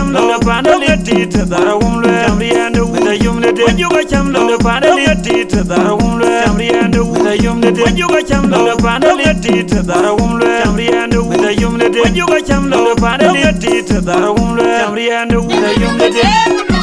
cham lo panda le ti ta dara wum le amriando da yum le de juga cham lo panda le ti ta dara wum le amriando da yum le de juga cham lo panda le ti ta dara wum le amriando da yum le de juga cham lo panda le ti ta dara wum le amriando da yum le de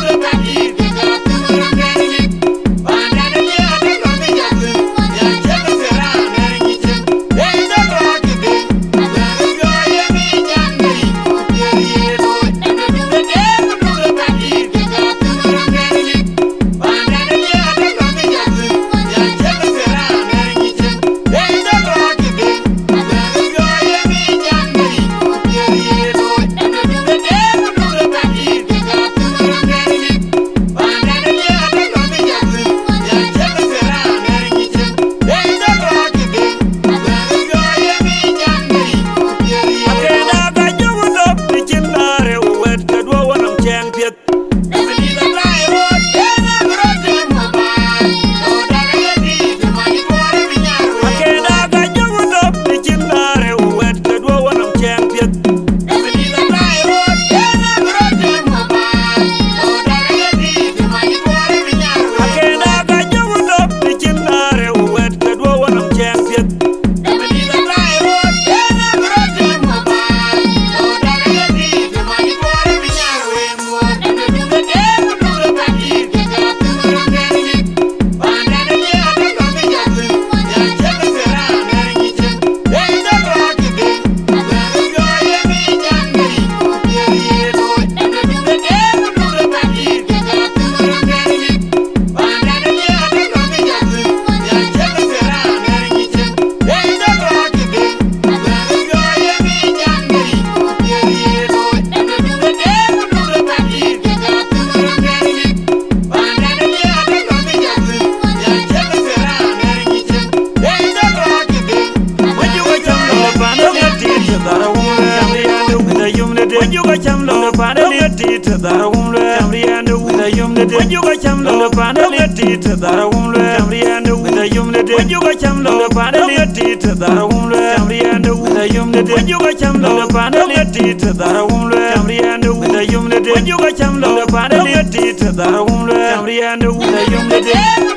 Juga cham lo panda le ti ta dara wum le amriando da yum le de juga cham lo panda le ti ta dara wum le amriando da yum le de juga cham lo panda le ti ta dara wum le amriando da yum le de juga cham lo panda le ti ta dara wum le amriando da yum le de juga cham lo panda le ti ta dara wum le amriando da yum le de